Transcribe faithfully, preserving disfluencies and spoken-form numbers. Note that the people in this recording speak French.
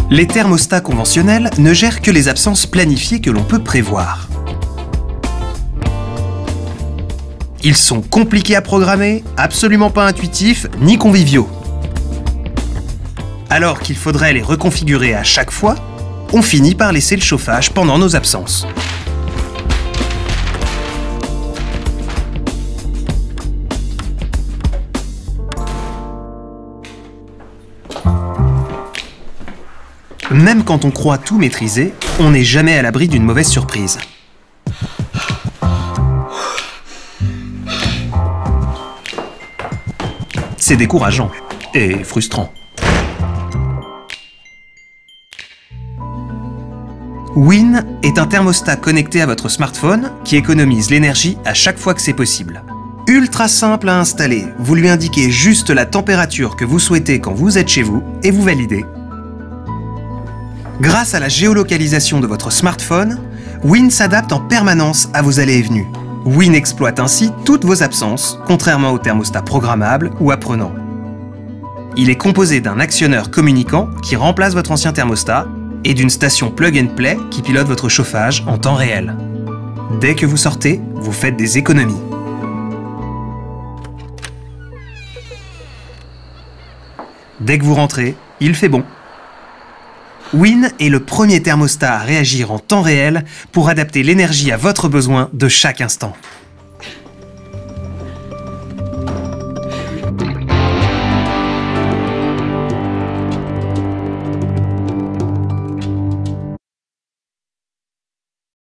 Les thermostats conventionnels ne gèrent que les absences planifiées que l'on peut prévoir. Ils sont compliqués à programmer, absolument pas intuitifs ni conviviaux. Alors qu'il faudrait les reconfigurer à chaque fois, on finit par laisser le chauffage pendant nos absences. Même quand on croit tout maîtriser, on n'est jamais à l'abri d'une mauvaise surprise. C'est décourageant et frustrant. Win est un thermostat connecté à votre smartphone qui économise l'énergie à chaque fois que c'est possible. Ultra simple à installer, vous lui indiquez juste la température que vous souhaitez quand vous êtes chez vous et vous validez. Grâce à la géolocalisation de votre smartphone, Win s'adapte en permanence à vos allées et venues. Win exploite ainsi toutes vos absences, contrairement au thermostat programmable ou apprenant. Il est composé d'un actionneur communicant qui remplace votre ancien thermostat et d'une station plug and play qui pilote votre chauffage en temps réel. Dès que vous sortez, vous faites des économies. Dès que vous rentrez, il fait bon. Win est le premier thermostat à réagir en temps réel pour adapter l'énergie à votre besoin de chaque instant.